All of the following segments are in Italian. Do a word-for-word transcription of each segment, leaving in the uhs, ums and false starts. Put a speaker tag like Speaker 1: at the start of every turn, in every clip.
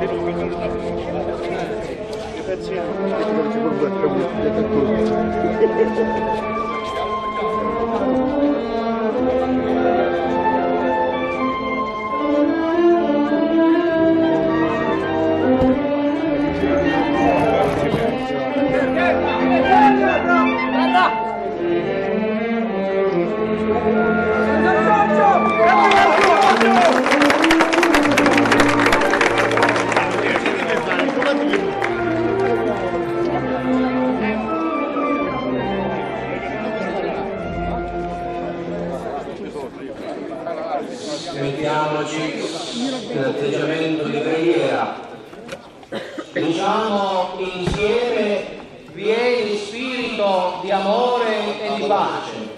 Speaker 1: Mettiamoci nell'atteggiamento di preghiera. Diciamo insieme: vieni spirito di amore e di pace.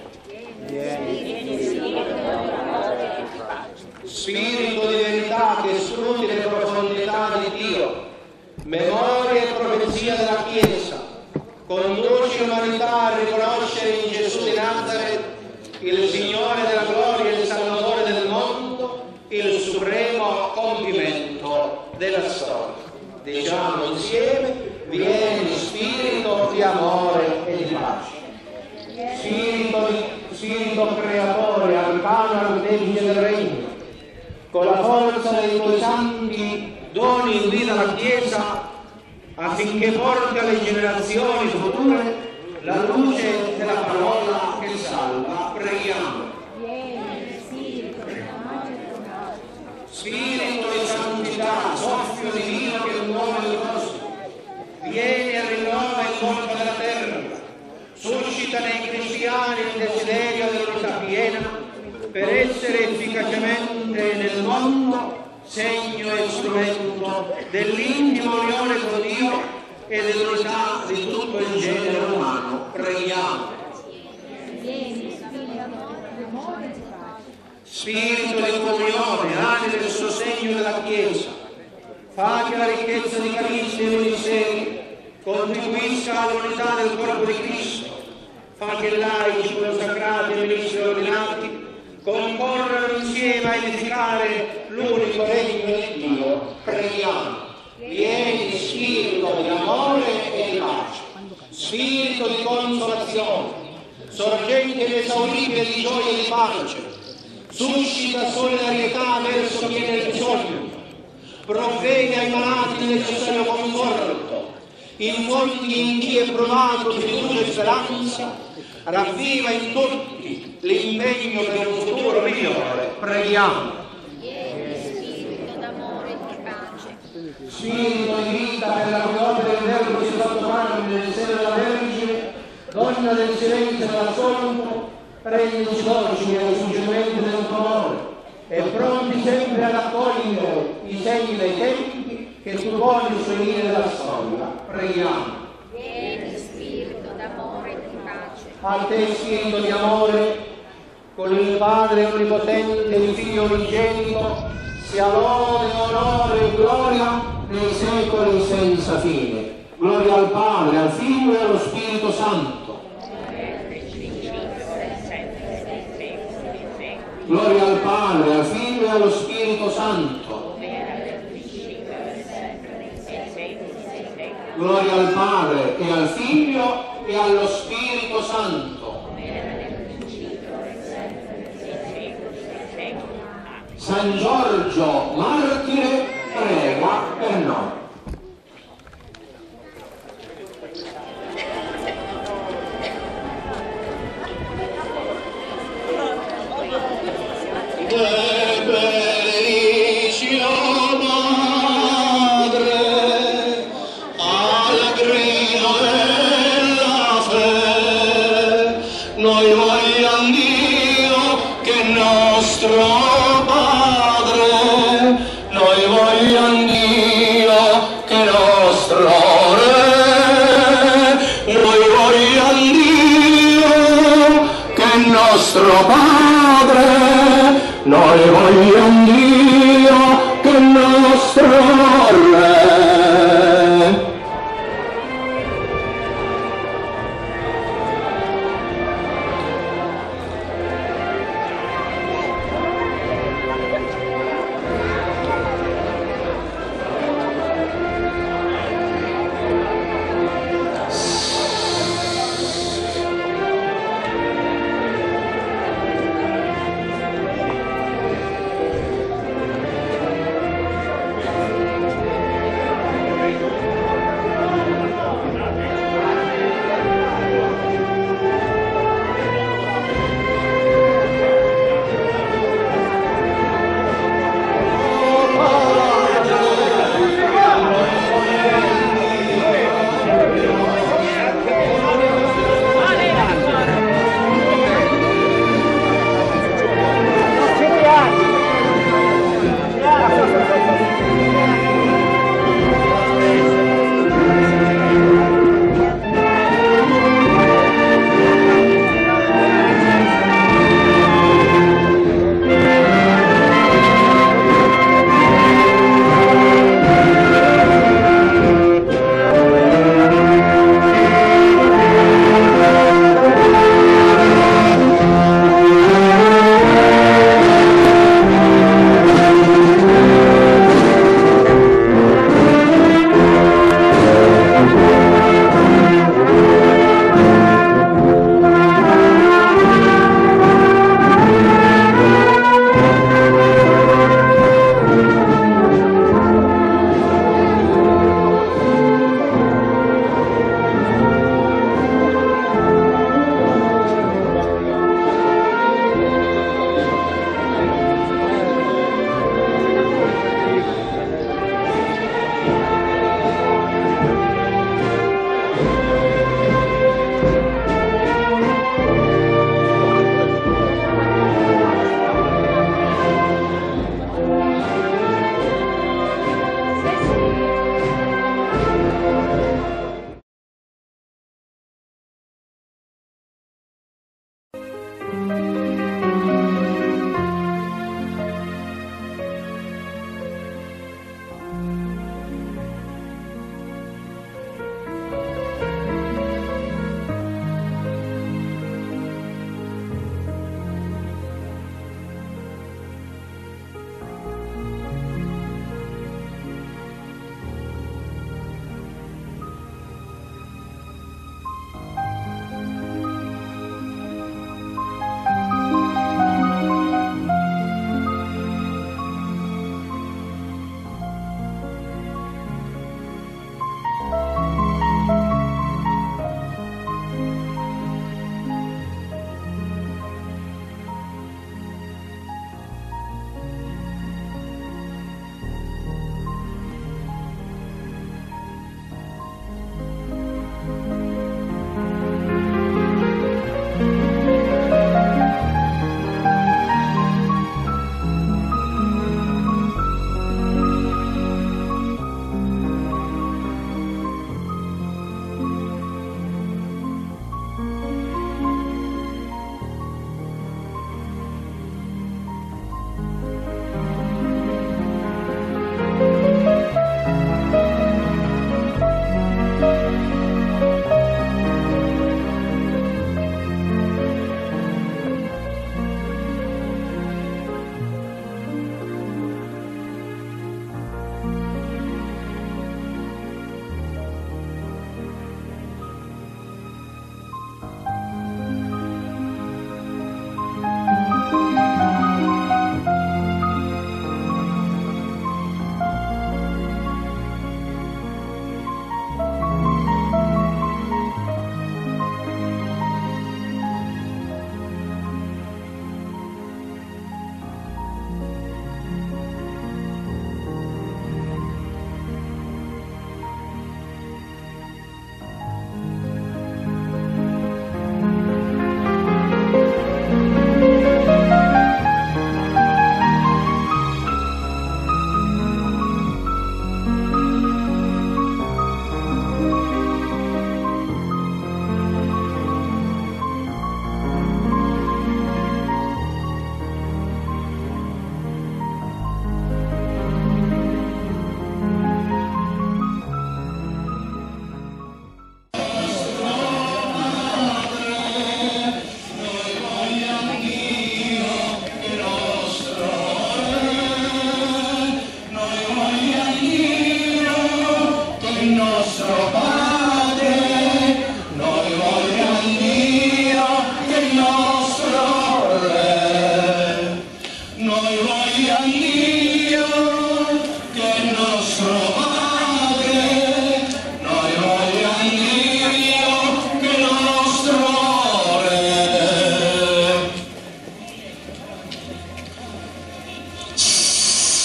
Speaker 1: Spirito di verità che scruti le profondità di Dio, memoria e profezia della Chiesa, conduci l'umanità a riconoscere in Gesù di Nazareth il Signore della gloria e il Salvatore del mondo, il supremo compimento della storia. Diciamo insieme: vieni spirito di amore e di pace. Spirito, di, spirito creatore, arcano artefice del regno, con la forza dei tuoi santi doni invita la Chiesa affinché porti alle generazioni future la luce della parola che salva. Preghiamo. Spirito di santità, soffio divino che muove le cose, vieni e rinnova il corpo della terra, suscita nei cristiani il desiderio dell'unità piena per essere efficacemente nel mondo segno e strumento dell'intima unione con Dio e dell'unità di tutto il genere umano. Preghiamo. Spirito di comunione, anima del sostegno della Chiesa, fa che la ricchezza di Cristo e ministeri contribuisca all'unità del corpo di Cristo, fa che laici, consacrati e ministri ordinati concorrano insieme a edificare l'unico regno di Dio. Preghiamo. Vieni spirito di amore e di pace, spirito di consolazione, sorgente inesauribile di gioia e di pace, suscita solidarietà verso chi è nel bisogno, provvede ai malati il necessario conforto, infondi in chi è provato di fiducia e speranza, ravviva in tutti l'impegno per un futuro migliore. Preghiamo.
Speaker 2: Spirito d'amore e di pace,
Speaker 1: Spirito di vita per la cui opera del Verbo si è fatto carne nel seno della Vergine, donna del silenzio e dell'ascolto, prendici dolci ai suggerimenti del tuo amore e pronti sempre ad accogliere i segni dei tempi che tu vuoi uscire della storia. Preghiamo.
Speaker 2: vieni spirito d'amore e di pace,
Speaker 1: A te spirito di amore, con il Padre onnipotente e il Figlio unigenito, sia lode, onore e gloria nei secoli senza fine. Gloria al Padre, al Figlio e allo Spirito Santo. Gloria al Padre, al Figlio e allo Spirito Santo. Gloria al Padre e al Figlio e allo Spirito Santo. San Giorgio martire, prega per noi.
Speaker 3: Te benedici, o Madre, alla grido della fede, noi vogliamo Dio che nostro Padre, noi vogliamo Dio che nostro Re, noi vogliamo Dio che nostro Padre, noi vogliamo Dio che nostro Re.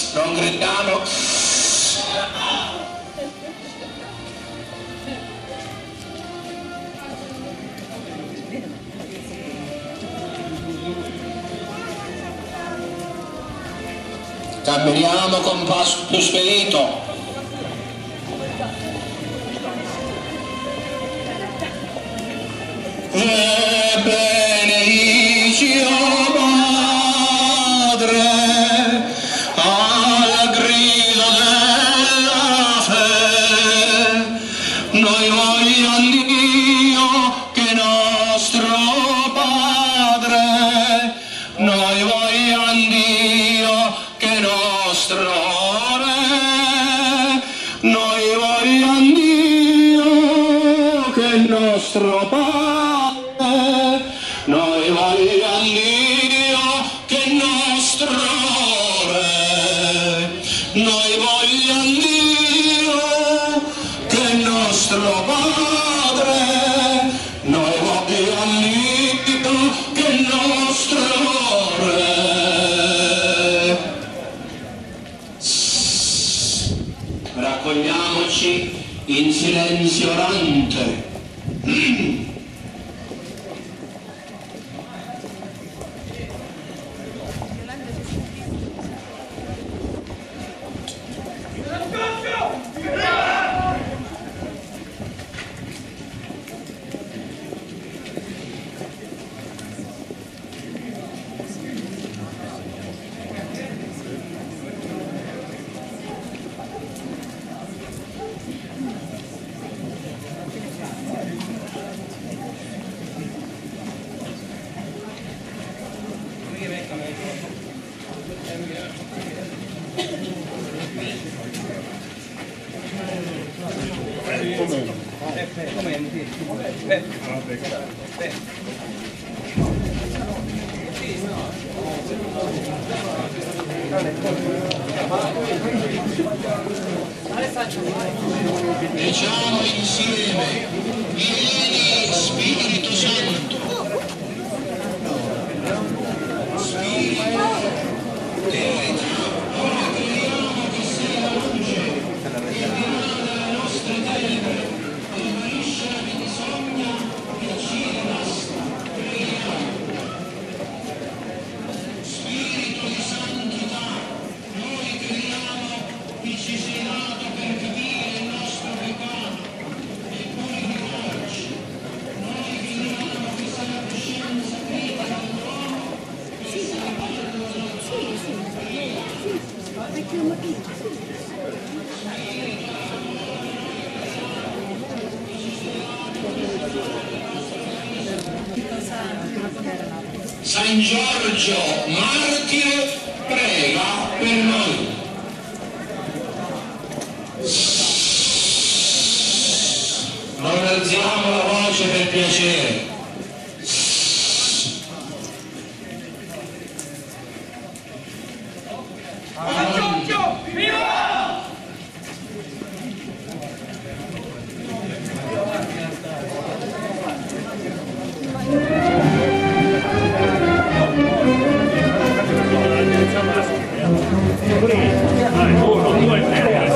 Speaker 3: non gridiamo. Camminiamo con passo più spedito. E benedicio Padre al grido della fede, noi vogliamo Dio che nostro Padre, noi vogliamo Dio che nostro Re, noi vogliamo Dio che nostro Padre, noi vogliamo Dio che nostro Re, noi vogliamo Dio che nostro Padre, noi vogliamo Dio che nostro Re. Raccogliamoci in silenzio orante. Diciamo insieme, vieni Spirito Santo. Spirito, verità, ora crediamo che sei la luce, che viene dalle nostre tenebre, e guarisce la menzogna che ci devasta. Preghiamo. Spirito di santità, noi crediamo che ci sei dato per capire il nostro peccato e poi rivolgerci. Noi crediamo che sia la coscienza viva dell'uomo che sia la pace della San Giorgio martire prega per noi. Non alziamo la voce per piacere.
Speaker 4: San Giorgio, viva!
Speaker 5: Uno, due, tre.